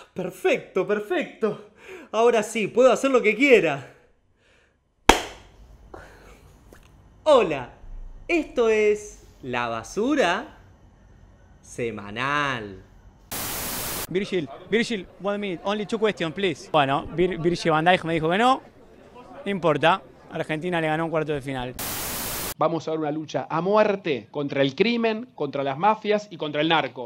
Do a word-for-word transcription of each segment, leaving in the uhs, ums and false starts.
Perfecto, perfecto. Ahora sí, puedo hacer lo que quiera. Hola, esto es La Basura Semanal. Virgil, Virgil, one minute, only two questions, please. Bueno, Vir Virgil van Dijk me dijo que no, no importa. Argentina le ganó un cuarto de final. Vamos a ver una lucha a muerte contra el crimen, contra las mafias y contra el narco.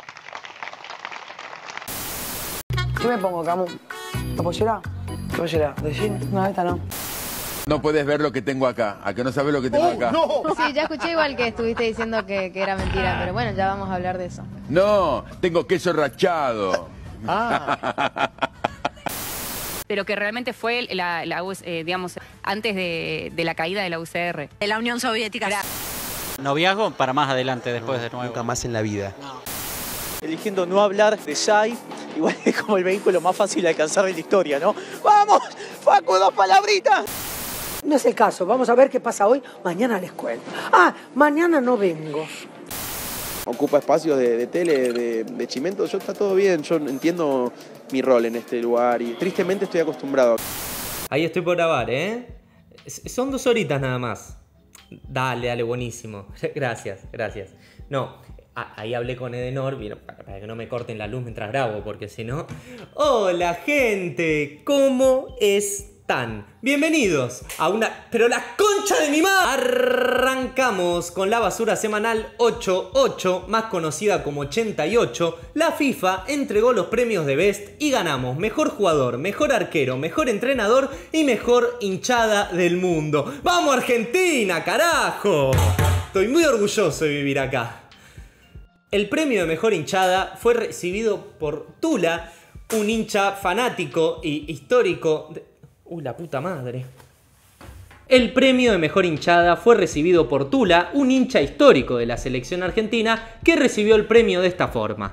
¿Qué me pongo, Camu? ¿La pollera? ¿Qué pollera? ¿De jean? No, esta no. No puedes ver lo que tengo acá. ¿A que no sabes lo que tengo acá? No. Sí, ya escuché igual que estuviste diciendo que, que era mentira, pero bueno, ya vamos a hablar de eso. No, tengo queso rachado. Ah. Pero que realmente fue la, la eh, digamos, antes de, de la caída de la U C R. De la Unión Soviética. Era... Noviazgo para más adelante, después no, de nuevo. Nunca más en la vida. No. Eligiendo no hablar de Shai, igual es como el vehículo más fácil de alcanzar de la historia, ¿no? ¡Vamos! ¡Facu, dos palabritas! No es el caso. Vamos a ver qué pasa hoy. Mañana les cuento. Ah, mañana no vengo. Ocupa espacios de, de tele, de, de chimento. Yo está todo bien. Yo entiendo mi rol en este lugar y tristemente estoy acostumbrado. Ahí estoy por grabar, ¿eh? Son dos horitas nada más. Dale, dale, buenísimo. Gracias, gracias. No, ahí hablé con Edenor para que no me corten la luz mientras grabo, porque si no... ¡Hola, gente! ¿Cómo están? Bienvenidos a una... ¡Pero la concha de mi madre! Arrancamos con la basura semanal ochenta y ocho, más conocida como ochenta y ocho. La FIFA entregó los premios de Best y ganamos mejor jugador, mejor arquero, mejor entrenador y mejor hinchada del mundo. ¡Vamos Argentina, carajo! Estoy muy orgulloso de vivir acá. El premio de mejor hinchada fue recibido por Tula, un hincha fanático y histórico de... ¡Uy, la puta madre! El premio de mejor hinchada fue recibido por Tula, un hincha histórico de la selección argentina, que recibió el premio de esta forma.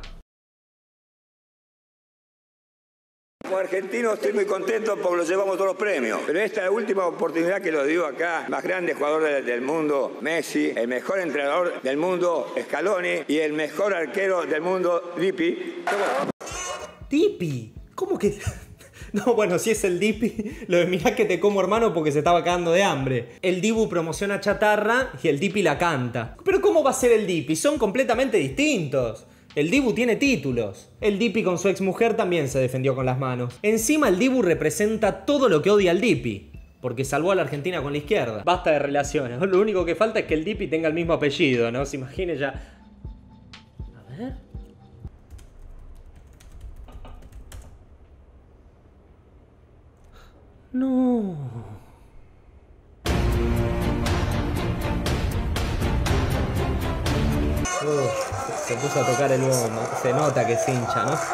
Como argentino estoy muy contento porque lo llevamos todos los premios. Pero esta es la última oportunidad que lo digo acá. Más grande jugador del mundo, Messi. El mejor entrenador del mundo, Scaloni. Y el mejor arquero del mundo, Lippi. ¿Lippi? ¿Cómo que...? No, bueno, si es el Dipi, lo de mirá que te como hermano porque se estaba cagando de hambre. El Dibu promociona chatarra y el Dipi la canta. Pero ¿cómo va a ser el Dipi? Son completamente distintos. El Dibu tiene títulos. El Dipi con su exmujer también se defendió con las manos. Encima el Dibu representa todo lo que odia al Dipi, porque salvó a la Argentina con la izquierda. Basta de relaciones. Lo único que falta es que el Dipi tenga el mismo apellido, ¿no? Se imagine ya... A ver... No. Uf, se puso a tocar el bombo. Se nota que es hincha, ¿no?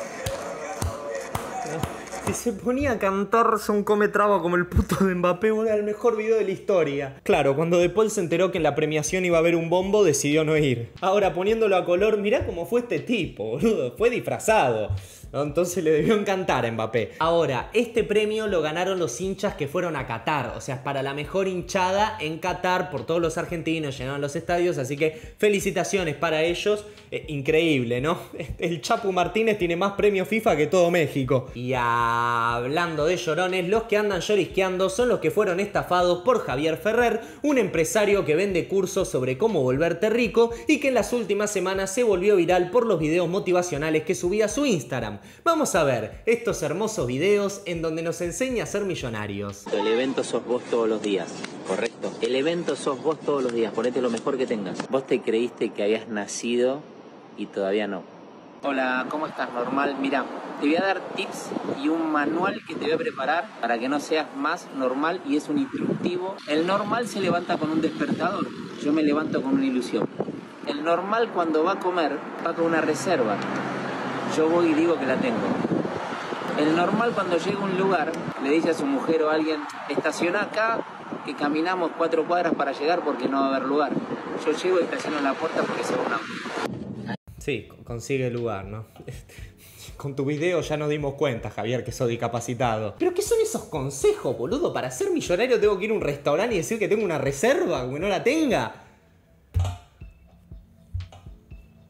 Si se ponía a cantarse un come traba como el puto de Mbappé, era el mejor video de la historia. Claro, cuando De Paul se enteró que en la premiación iba a haber un bombo, decidió no ir. Ahora, poniéndolo a color, mirá cómo fue este tipo, boludo. Fue disfrazado. ¿No? Entonces le debió encantar a Mbappé. Ahora, este premio lo ganaron los hinchas que fueron a Qatar. O sea, es para la mejor hinchada en Qatar por todos los argentinos, llenaron los estadios. Así que felicitaciones para ellos. Eh, increíble, ¿no? El Chapu Martínez tiene más premios FIFA que todo México. Y hablando de llorones, los que andan llorisqueando son los que fueron estafados por Javier Ferrer, un empresario que vende cursos sobre cómo volverte rico y que en las últimas semanas se volvió viral por los videos motivacionales que subía a su Instagram. Vamos a ver estos hermosos videos en donde nos enseña a ser millonarios. El evento sos vos todos los días, correcto. El evento sos vos todos los días, ponete lo mejor que tengas. Vos te creíste que habías nacido y todavía no. Hola, ¿cómo estás? Normal. Mira, te voy a dar tips y un manual que te voy a preparar para que no seas más normal y es un instructivo. El normal se levanta con un despertador, yo me levanto con una ilusión. El normal cuando va a comer va con una reserva. Yo voy y digo que la tengo. El normal cuando llega a un lugar le dice a su mujer o a alguien, estaciona acá, que caminamos cuatro cuadras para llegar porque no va a haber lugar. Yo llego y estaciono en la puerta porque se va un auto. Sí, consigue el lugar, ¿no? Con tu video ya nos dimos cuenta, Javier, que soy discapacitado. ¿Pero qué son esos consejos, boludo? Para ser millonario tengo que ir a un restaurante y decir que tengo una reserva, que no la tenga.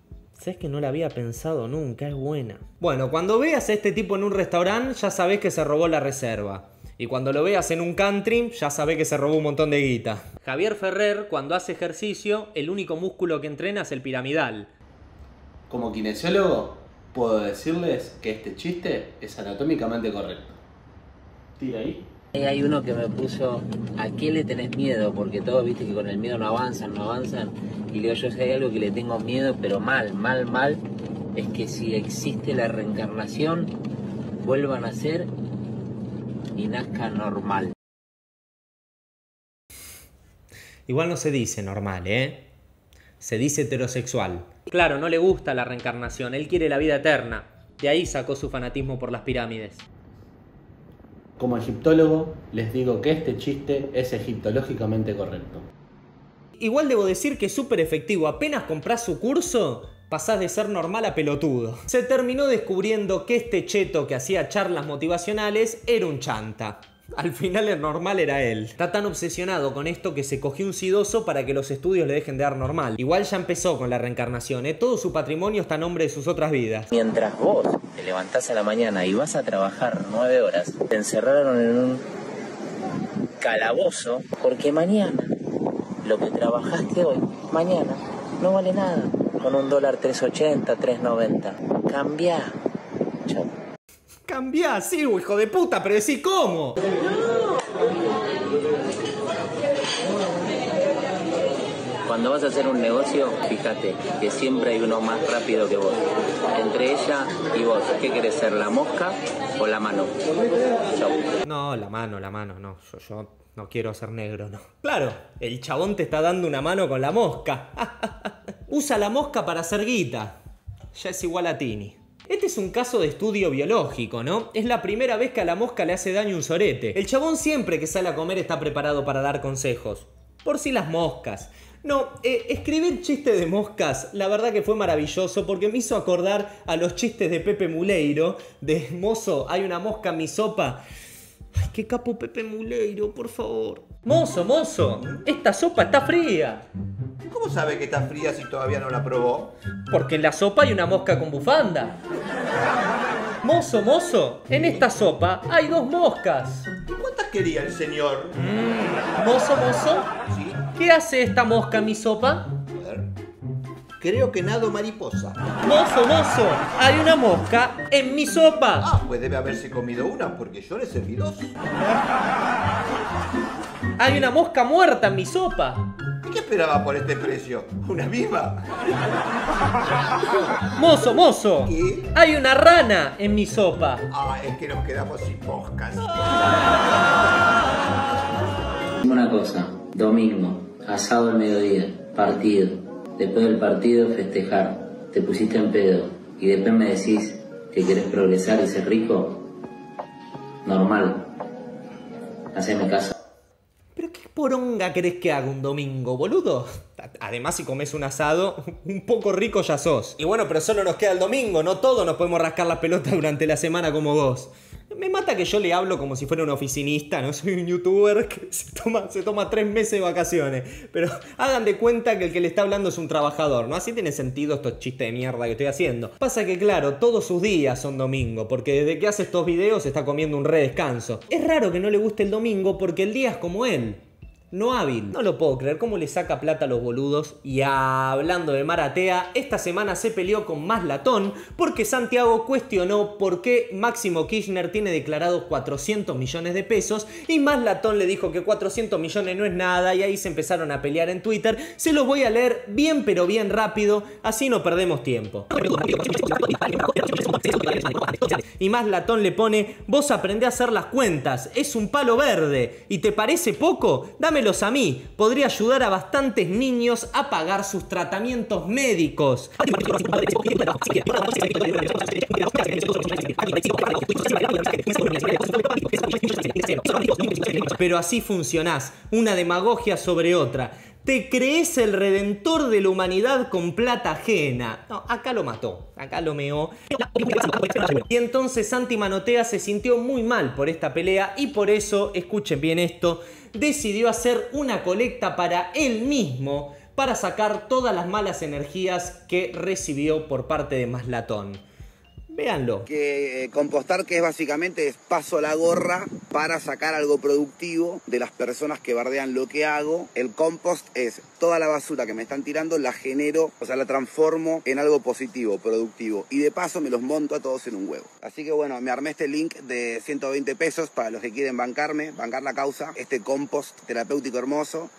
Sabes que no la había pensado nunca, es buena. Bueno, cuando veas a este tipo en un restaurante, ya sabés que se robó la reserva. Y cuando lo veas en un country, ya sabés que se robó un montón de guita. Javier Ferrer, cuando hace ejercicio, el único músculo que entrena es el piramidal. Como kinesiólogo, puedo decirles que este chiste es anatómicamente correcto. Tira ahí. Hay uno que me puso, ¿a qué le tenés miedo? Porque todos viste que con el miedo no avanzan, no avanzan. Y le digo, yo si hay algo que le tengo miedo, pero mal, mal, mal, es que si existe la reencarnación, vuelvan a ser y nazca normal. Igual no se dice normal, ¿eh? Se dice heterosexual. Claro, no le gusta la reencarnación, él quiere la vida eterna. De ahí sacó su fanatismo por las pirámides. Como egiptólogo, les digo que este chiste es egiptológicamente correcto. Igual debo decir que es súper efectivo. Apenas comprás su curso, pasás de ser normal a pelotudo. Se terminó descubriendo que este cheto que hacía charlas motivacionales era un chanta. Al final el normal era él. Está tan obsesionado con esto que se cogió un sidoso para que los estudios le dejen de dar normal. Igual ya empezó con la reencarnación, ¿eh? Todo su patrimonio está a nombre de sus otras vidas. Mientras vos te levantás a la mañana y vas a trabajar nueve horas, te encerraron en un calabozo porque mañana, lo que trabajaste hoy, mañana, no vale nada. Con un dólar tres ochenta, tres noventa. Cambiá. Chau. Cambiá, sí, hijo de puta, pero decí cómo. Cuando vas a hacer un negocio, fíjate que siempre hay uno más rápido que vos. Entre ella y vos, ¿qué querés ser, la mosca o la mano? Chau. No, la mano, la mano, no. Yo, yo no quiero ser negro, no. Claro, el chabón te está dando una mano con la mosca. Usa la mosca para hacer guita. Ya es igual a Tini. Este es un caso de estudio biológico, ¿no? Es la primera vez que a la mosca le hace daño un sorete. El chabón siempre que sale a comer está preparado para dar consejos. Por si las moscas. No, eh, escribir chistes de moscas, la verdad que fue maravilloso porque me hizo acordar a los chistes de Pepe Muleiro. De mozo, hay una mosca en mi sopa. Ay, qué capo Pepe Muleiro, por favor. Mozo, mozo, esta sopa está fría. ¿Cómo sabe que está fría si todavía no la probó? Porque en la sopa hay una mosca con bufanda. Mozo, mozo, en esta sopa hay dos moscas. ¿Y cuántas quería el señor? Mm. Mozo, mozo, ¿sí? ¿Qué hace esta mosca en mi sopa? A ver. Creo que nado mariposa. Mozo, mozo, hay una mosca en mi sopa. Ah, pues debe haberse comido una porque yo le serví dos. Hay una mosca muerta en mi sopa. ¿Y qué esperaba por este precio? ¿Una viva? Mozo, mozo, ¿qué? Hay una rana en mi sopa. Ah, es que nos quedamos sin moscas. Una cosa, domingo, asado al mediodía, partido. Después del partido, festejar. Te pusiste en pedo y después me decís que querés progresar y ser rico. Normal. Haceme caso. ¿Pero qué poronga querés que haga un domingo, boludo? Además, si comes un asado, un poco rico ya sos. Y bueno, pero solo nos queda el domingo, no todos nos podemos rascar las pelotas durante la semana como vos. Me mata que yo le hablo como si fuera un oficinista, ¿no? Soy un youtuber que se toma, se toma tres meses de vacaciones. Pero hagan de cuenta que el que le está hablando es un trabajador, ¿no? Así tiene sentido estos chistes de mierda que estoy haciendo. Pasa que, claro, todos sus días son domingo, porque desde que hace estos videos está comiendo un re descanso. Es raro que no le guste el domingo porque el día es como él. No hábil. No lo puedo creer, cómo le saca plata a los boludos. Y hablando de Maratea, esta semana se peleó con Maslatón porque Santiago cuestionó por qué Máximo Kirchner tiene declarados cuatrocientos millones de pesos y Maslatón le dijo que cuatrocientos millones no es nada y ahí se empezaron a pelear en Twitter. Se los voy a leer bien pero bien rápido, así no perdemos tiempo. Y Maslatón le pone: vos aprendé a hacer las cuentas, es un palo verde y te parece poco, dame a mí, podría ayudar a bastantes niños a pagar sus tratamientos médicos. Pero así funcionás, una demagogia sobre otra. Te crees el redentor de la humanidad con plata ajena. No, acá lo mató, acá lo meó. Y entonces Santi Manotea se sintió muy mal por esta pelea y por eso, escuchen bien esto, decidió hacer una colecta para él mismo para sacar todas las malas energías que recibió por parte de Maslatón. Véanlo. Que eh, compostar, que es básicamente es paso la gorra para sacar algo productivo de las personas que bardean lo que hago. El compost es toda la basura que me están tirando, la genero, o sea, la transformo en algo positivo, productivo. Y de paso me los monto a todos en un huevo. Así que bueno, me armé este link de ciento veinte pesos para los que quieren bancarme, bancar la causa. Este compost terapéutico hermoso.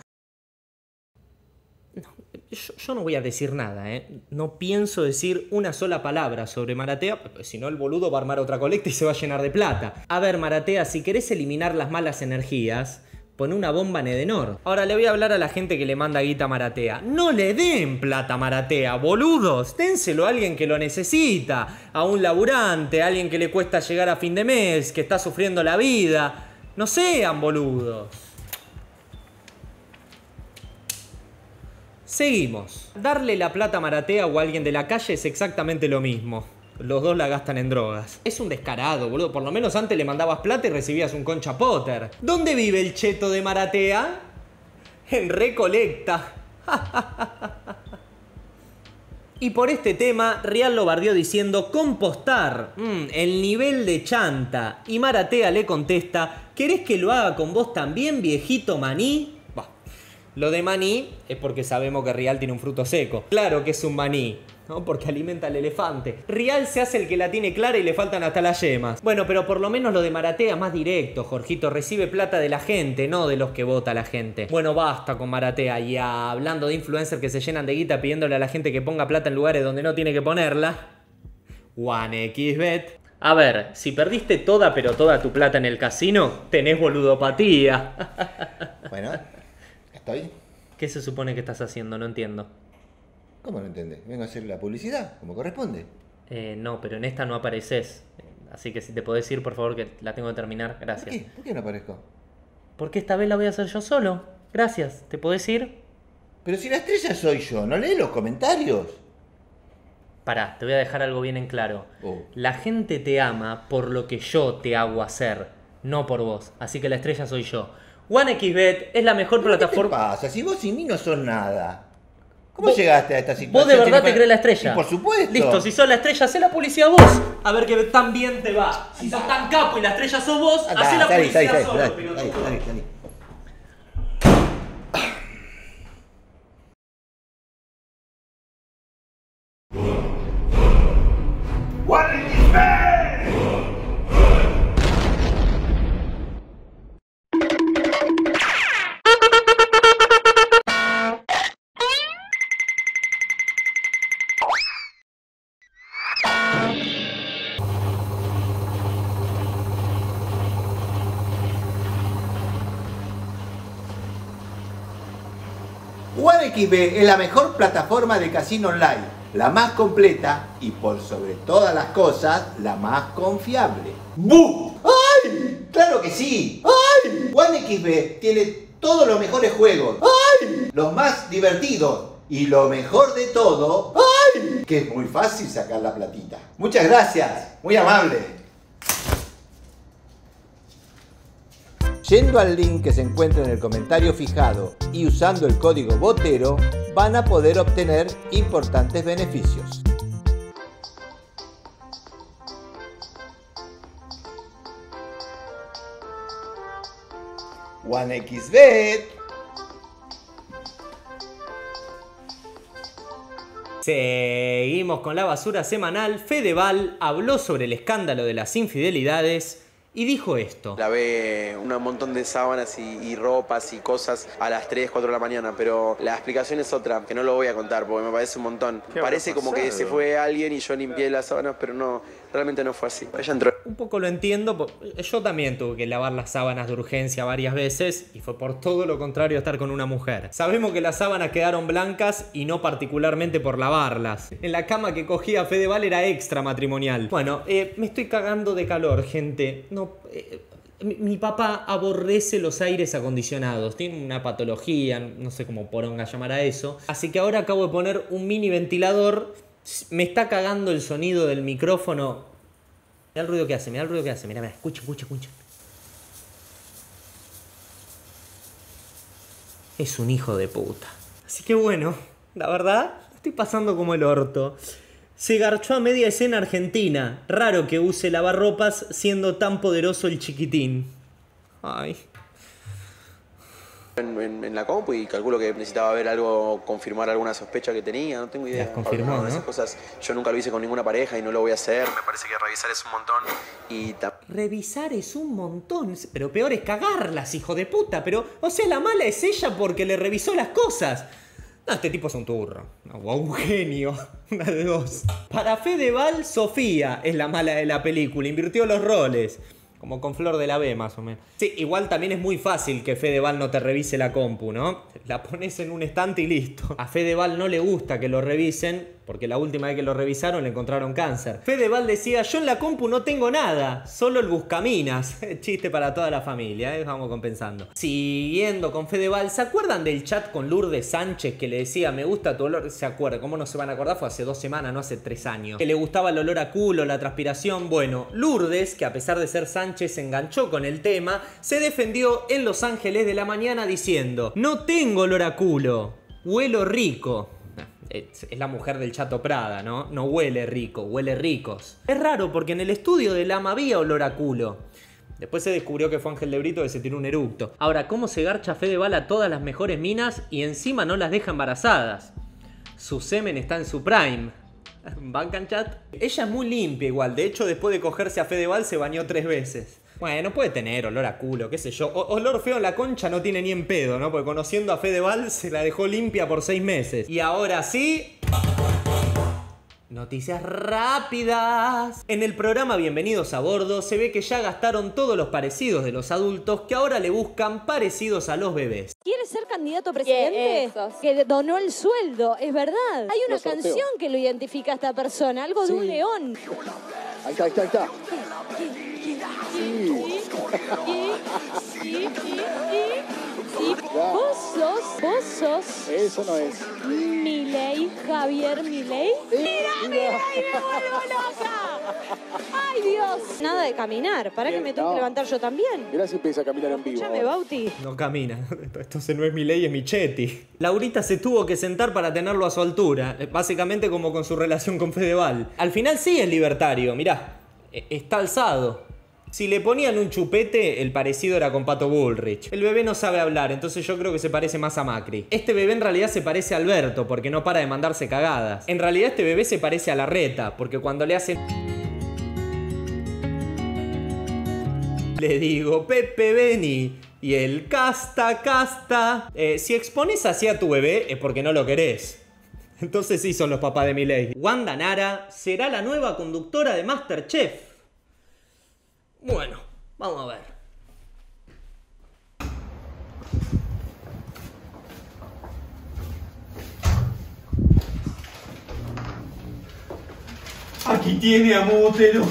Yo, yo no voy a decir nada, ¿eh? No pienso decir una sola palabra sobre Maratea, porque si no el boludo va a armar otra colecta y se va a llenar de plata. A ver, Maratea, si querés eliminar las malas energías, pon una bomba en Edenor. Ahora le voy a hablar a la gente que le manda guita a Maratea. No le den plata a Maratea, boludos. Dénselo a alguien que lo necesita. A un laburante, a alguien que le cuesta llegar a fin de mes, que está sufriendo la vida. No sean boludos. Seguimos. Darle la plata a Maratea o a alguien de la calle es exactamente lo mismo. Los dos la gastan en drogas. Es un descarado, boludo. Por lo menos antes le mandabas plata y recibías un Concha Potter. ¿Dónde vive el cheto de Maratea? En Recolecta. Y por este tema, Real lo bardeó diciendo compostar, mm, el nivel de chanta. Y Maratea le contesta, ¿querés que lo haga con vos también, viejito maní? Bah. Lo de maní es porque sabemos que Real tiene un fruto seco. Claro que es un maní, ¿no? Porque alimenta al elefante. Real se hace el que la tiene clara y le faltan hasta las yemas. Bueno, pero por lo menos lo de Maratea es más directo, Jorgito. Recibe plata de la gente, no de los que vota la gente. Bueno, basta con Maratea. Y hablando de influencers que se llenan de guita pidiéndole a la gente que ponga plata en lugares donde no tiene que ponerla. OneXBet. A ver, si perdiste toda pero toda tu plata en el casino, tenés boludopatía. Bueno, estoy. ¿Qué se supone que estás haciendo? No entiendo. ¿Cómo no entendés? Vengo a hacer la publicidad, como corresponde. Eh, no, pero en esta no apareces. Así que si te podés ir, por favor, que la tengo que terminar. Gracias. ¿Por qué? ¿Por qué no aparezco? Porque esta vez la voy a hacer yo solo. Gracias. ¿Te podés ir? Pero si la estrella soy yo, ¿no lees los comentarios? Pará, te voy a dejar algo bien en claro. Oh. La gente te ama por lo que yo te hago hacer, no por vos. Así que la estrella soy yo. OneXBet es la mejor plataforma. ¿Qué te pasa? Si vos sin mí no sos nada. ¿Cómo ¿Vos, llegaste a esta situación? ¿Vos de verdad te crees la estrella? Sí, por supuesto. Listo, si sos la estrella, hacé la publicidad vos. A ver que tan bien te va. Si sos tan capo y la estrella sos vos, Andá, hacé la salí, publicidad salí, solo, salí, pero salí, salí, salí. OneXBet es la mejor plataforma de casino online, la más completa y por sobre todas las cosas, la más confiable. ¡Bu! ¡Ay! ¡Claro que sí! ¡Ay! OneXBet tiene todos los mejores juegos, ¡ay! Los más divertidos y lo mejor de todo, ¡ay! Que es muy fácil sacar la platita. Muchas gracias, muy amable. Yendo al link que se encuentra en el comentario fijado y usando el código BOTERO, van a poder obtener importantes beneficios. OneXBet. Seguimos con la basura semanal. Fedeval habló sobre el escándalo de las infidelidades y dijo esto. Lavé un montón de sábanas y, y ropas y cosas a las tres, cuatro de la mañana, pero la explicación es otra, que no lo voy a contar porque me parece un montón. Parece como que se fue alguien y yo limpié las sábanas, pero no, realmente no fue así. Ella entró. Un poco lo entiendo, yo también tuve que lavar las sábanas de urgencia varias veces y fue por todo lo contrario a estar con una mujer. Sabemos que las sábanas quedaron blancas y no particularmente por lavarlas. En la cama que cogía Fedeval era extra matrimonial. Bueno, eh, me estoy cagando de calor, gente. No No, eh, mi, mi papá aborrece los aires acondicionados. Tiene una patología, no sé cómo poronga llamar a eso. Así que ahora acabo de poner un mini ventilador. Me está cagando el sonido del micrófono. Mira el ruido que hace, mira el ruido que hace. Mira, mira, escucha, escucha, escucha. Es un hijo de puta. Así que bueno, la verdad, estoy pasando como el orto. Se garchó a media escena Argentina. Raro que use lavarropas siendo tan poderoso el chiquitín. Ay. En, en, en la compu y calculo que necesitaba ver algo, confirmar alguna sospecha que tenía, no tengo idea. Las confirmó, no, ¿no? Esas cosas yo nunca lo hice con ninguna pareja y no lo voy a hacer. Me parece que revisar es un montón y... Revisar es un montón, pero peor es cagarlas, hijo de puta. Pero, o sea, la mala es ella porque le revisó las cosas. No, este tipo es un turro. No, o un genio. Una de dos. Para Fedeval, Sofía es la mala de la película. Invirtió los roles. Como con Flor de la B, más o menos. Sí, igual también es muy fácil que Fedeval no te revise la compu, ¿no? La pones en un estante y listo. A Fedeval no le gusta que lo revisen, porque la última vez que lo revisaron le encontraron cáncer. Fedeval decía, yo en la compu no tengo nada, solo el buscaminas. Chiste para toda la familia, ¿eh? Vamos compensando. Siguiendo con Fedeval, ¿se acuerdan del chat con Lourdes Sánchez que le decía, me gusta tu olor? ¿Se acuerdan? ¿Cómo no se van a acordar? Fue hace dos semanas, no hace tres años. Que le gustaba el olor a culo, la transpiración. Bueno, Lourdes, que a pesar de ser Sánchez, se enganchó con el tema, se defendió en Los Ángeles de la Mañana diciendo, no tengo olor a culo, huelo rico. Es la mujer del Chato Prada, ¿no? No huele rico, huele ricos. Es raro porque en el estudio de Lama había olor a culo. Después se descubrió que fue Ángel de Brito que se tiró un eructo. Ahora, ¿cómo se garcha Fedeval a todas las mejores minas y encima no las deja embarazadas? Su semen está en su prime. ¿Bancan, chat? Ella es muy limpia igual. De hecho, después de cogerse a Fedeval se bañó tres veces. Bueno, puede tener olor a culo, qué sé yo. O olor feo en la concha no tiene ni en pedo, ¿no? Porque conociendo a Fedeval se la dejó limpia por seis meses. Y ahora sí... Noticias rápidas. En el programa Bienvenidos a Bordo se ve que ya gastaron todos los parecidos de los adultos que ahora le buscan parecidos a los bebés. ¿Quiere ser candidato a presidente? Que donó el sueldo, es verdad. Hay una Lo sorteo. canción que lo identifica a esta persona, algo de Sí. un león. Ahí está, ahí está, ahí está. ¿Vos sos, vos sos Eso no es. Milei, Javier Milei? ¡Mira, Milei, me vuelvo loca! ¡Ay, Dios! Nada de caminar, para que me tengo No. que levantar yo también. Mirá si empieza a caminar en vivo. Escuchame, Bauti. No camina. Entonces no es Milei, es Michetti. Laurita se tuvo que sentar para tenerlo a su altura. Básicamente como con su relación con Fedeval. Al final sí es libertario, mirá. e- Está alzado. Si le ponían un chupete, el parecido era con Pato Bullrich. El bebé no sabe hablar, entonces yo creo que se parece más a Macri. Este bebé en realidad se parece a Alberto, porque no para de mandarse cagadas. En realidad este bebé se parece a Larreta, porque cuando le hacen... Le digo, Pepe, vení. Y el casta, casta. Eh, si expones así a tu bebé, es porque no lo querés. Entonces sí son los papás de Milei. Wanda Nara será la nueva conductora de MasterChef. Bueno, vamos a ver. Aquí tiene a Botero.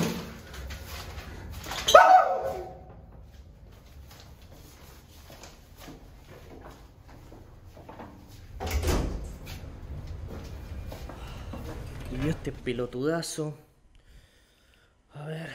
Y vio este pelotudazo. A ver.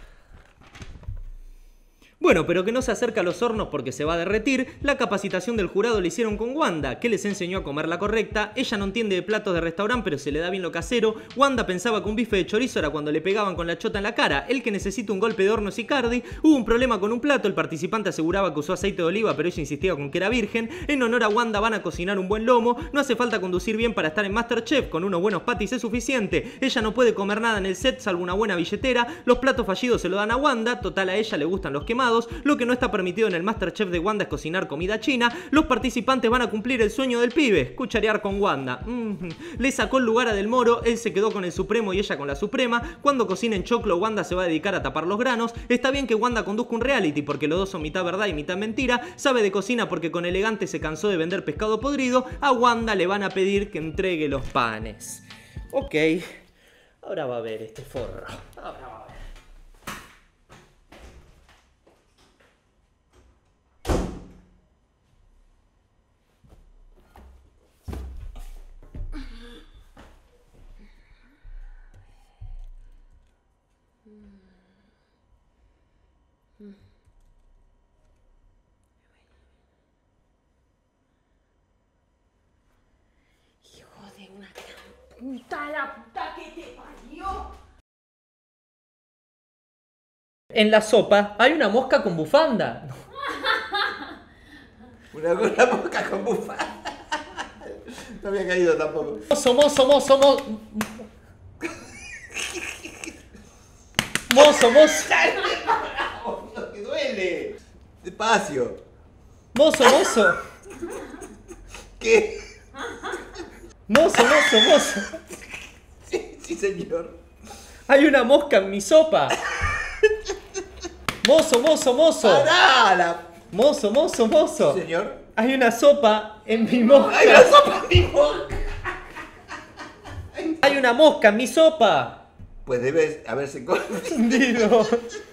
Bueno, pero que no se acerca a los hornos porque se va a derretir. La capacitación del jurado le hicieron con Wanda, que les enseñó a comer la correcta. Ella no entiende de platos de restaurante, pero se le da bien lo casero. Wanda pensaba que un bife de chorizo era cuando le pegaban con la chota en la cara. El que necesita un golpe de horno es Icardi. Hubo un problema con un plato. El participante aseguraba que usó aceite de oliva, pero ella insistía con que era virgen. En honor a Wanda van a cocinar un buen lomo. No hace falta conducir bien para estar en MasterChef. Con unos buenos patis es suficiente. Ella no puede comer nada en el set salvo una buena billetera. Los platos fallidos se lo dan a Wanda. Total, a ella le gustan los quemados. Lo que no está permitido en el MasterChef de Wanda es cocinar comida china. Los participantes van a cumplir el sueño del pibe, cucharear con Wanda. Mm. Le sacó el lugar a Del Moro, él se quedó con el Supremo y ella con la Suprema. Cuando cocinen choclo, Wanda se va a dedicar a tapar los granos. Está bien que Wanda conduzca un reality porque los dos son mitad verdad y mitad mentira. Sabe de cocina porque con elegante se cansó de vender pescado podrido. A Wanda le van a pedir que entregue los panes. Ok, ahora va a ver este forro. Ahora va a ver. puta, la puta que te parió. En la sopa hay una mosca con bufanda. Una, una mosca con bufanda. No había caído tampoco. Mozo, mozo, mozo, mozo. Mozo, mozo. ¡Que duele! Despacio. Mozo, mozo. ¿Qué? Mozo, mozo, mozo. Sí, sí, señor. Hay una mosca en mi sopa. Mozo, mozo, mozo. ¡Pará! La... Mozo, mozo, mozo. Sí, señor. Hay una sopa en mi mosca. ¡Hay una sopa en mi mosca! Hay una mosca en mi sopa. Pues debe haberse confundido. Digo.